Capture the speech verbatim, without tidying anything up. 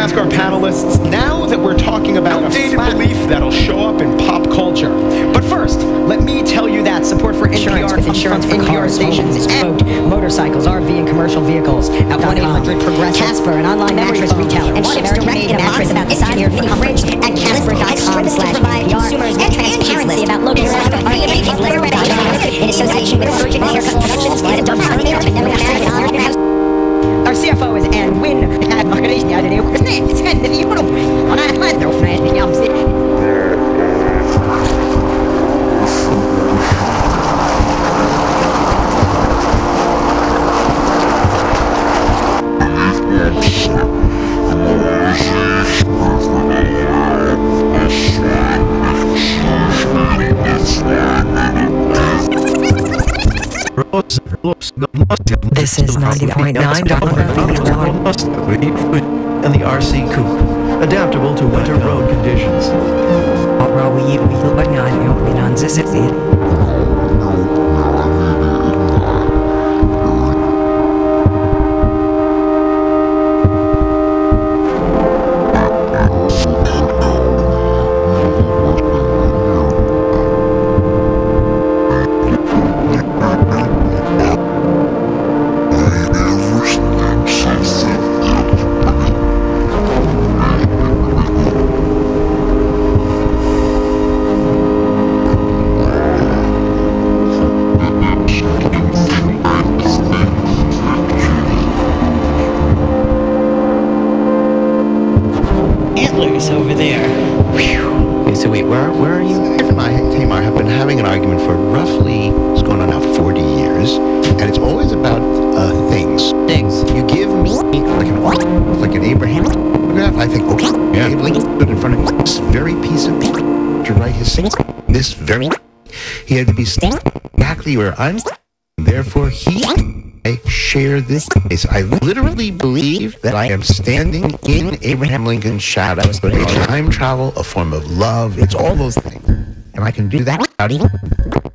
ask our panelists now that we're talking about outdated belief that'll show up in pop culture. But first, let me tell you that support for Insurance N P R with insurance for N P R cars, stations homes, and boat, motorcycles, R V, and commercial vehicles at one eight hundred Progressive. Casper, an online mattress retailer, and ships direct in a mattress about the size of your mini fridge at casper dot com slash provide consumers with transparency about local in association with Virgin Haircut Productions and our C F O is Ann Wynn. This is ninety point nine and the R C Coupe, adaptable to winter road conditions. Over there. Okay, so wait, where, where are you? If and I, Tamar, have been having an argument for roughly, it's going on now forty years, and it's always about uh, things. Things. You give me like an like an Abraham photograph, I think, okay, yeah. Abe Lincoln stood in front of this very piece of paper to write his signature. This very, he had to be exactly where I'm, therefore he, I share this place. I literally believe that I am standing in Abraham Lincoln's shadow. It's time travel, a form of love. It's all those things. And I can do that without even